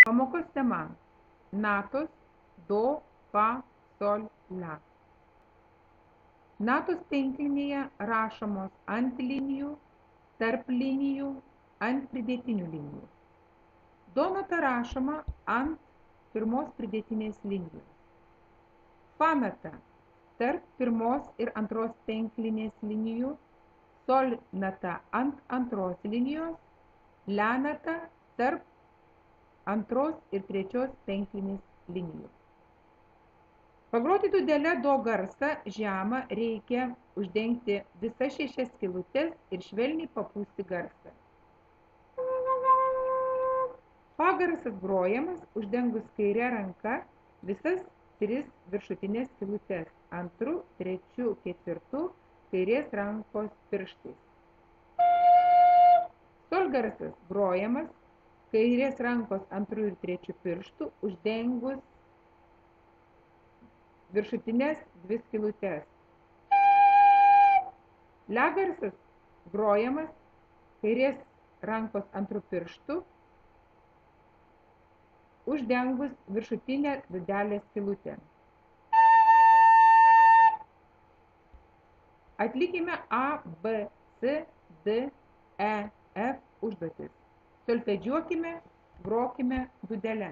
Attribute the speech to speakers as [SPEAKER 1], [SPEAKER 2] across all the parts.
[SPEAKER 1] Pamokos tema – natos do, fa, sol, la. Natos penklinėje rašomos ant linijų, tarp linijų, ant pridėtinių linijų. Do nata rašoma ant pirmos pridėtinės linijos. Fa nata tarp pirmos ir antros penklinės linijų, sol nata ant antros linijos, la nata tarp antros ir trečios penklinės linijų. Pagroti dūdele do garsą žemą reikia uždengti visas 6 skylutes ir švelniai papūsti garsą. Fa garsas grojamas uždengus kairę ranką visas 3 viršutinės skylutes, 2, 3, 4 kairės rankos pirštais. Sol garsas grojamas kairės rankos 2 ir 3 pirštų uždengus viršutinės 2 skylutes. La garsas grojamas kairės rankos 2 pirštų uždengus viršutinę dūdelės skylutę. Atlikime A, B, C, D, E, F užduotis. Solfedžiuokime, grokime dūdele.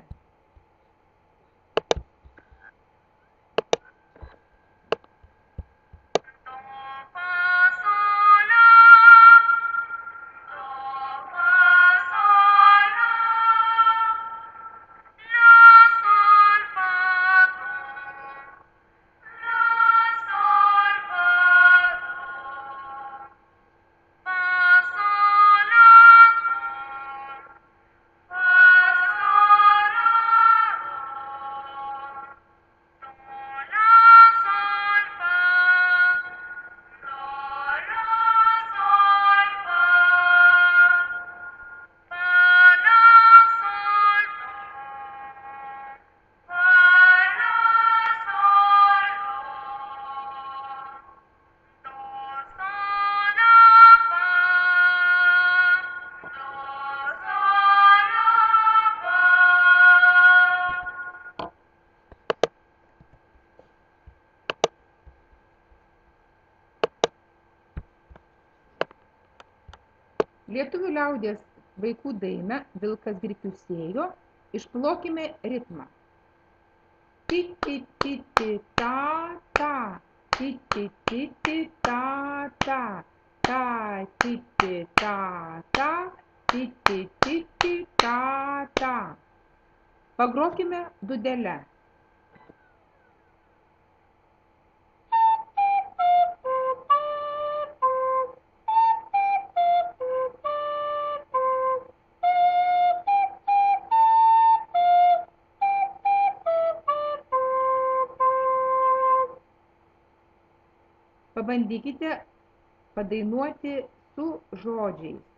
[SPEAKER 1] Lietuvių liaudies vaikų dainą Vilkas grikių sėjo išplokime ritmą. Ti ti ti ti ta ta, ti ti ti ti ta ta, ta ti ti ta ta, ti ti ti ti ta ta. Pagrokime dūdele. Pabandykite padainuoti su žodžiais.